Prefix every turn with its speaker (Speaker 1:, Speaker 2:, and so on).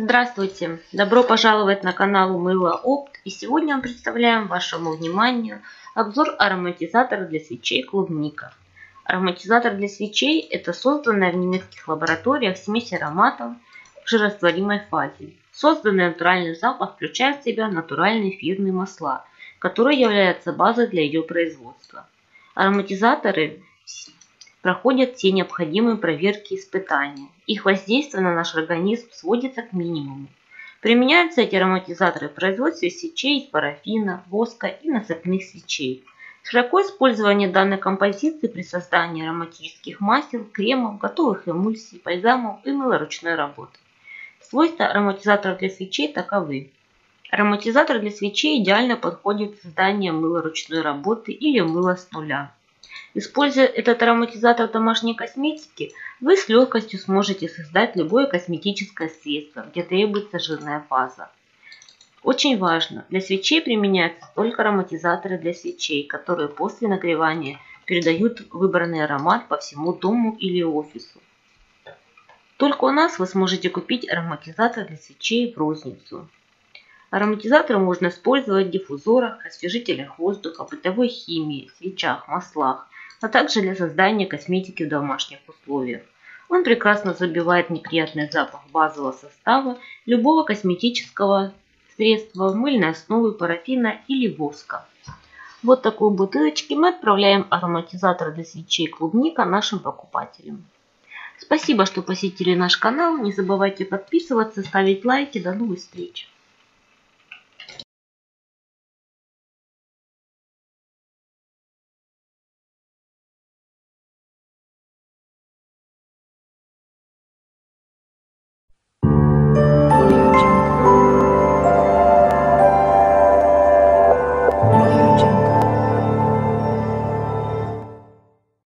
Speaker 1: Здравствуйте! Добро пожаловать на канал Мыло Опт. И сегодня мы представляем вашему вниманию обзор ароматизатора для свечей клубника. Ароматизатор для свечей – это созданная в немецких лабораториях смесь ароматов в жирорастворимой фазе. Созданный натуральный запах включает в себя натуральные эфирные масла, которые являются базой для ее производства. Ароматизаторы проходят все необходимые проверки и испытания. Их воздействие на наш организм сводится к минимуму. Применяются эти ароматизаторы в производстве свечей из парафина, воска и насыпных свечей. Широко использование данной композиции при создании ароматических масел, кремов, готовых эмульсий, бальзамов и мыла ручной работы. Свойства ароматизаторов для свечей таковы. Ароматизатор для свечей идеально подходит для создания мыла ручной работы или мыла с нуля. Используя этот ароматизатор в домашней косметике, вы с легкостью сможете создать любое косметическое средство, где требуется жирная фаза. Очень важно, для свечей применяются только ароматизаторы для свечей, которые после нагревания передают выбранный аромат по всему дому или офису. Только у нас вы сможете купить ароматизатор для свечей в розницу. Ароматизаторы можно использовать в диффузорах, освежителях воздуха, бытовой химии, свечах, маслах, а также для создания косметики в домашних условиях. Он прекрасно забивает неприятный запах базового состава любого косметического средства, мыльной основы, парафина или воска. Вот такой бутылочке мы отправляем ароматизатор для свечей клубника нашим покупателям. Спасибо, что посетили наш канал. Не забывайте подписываться, ставить лайки. До новых встреч!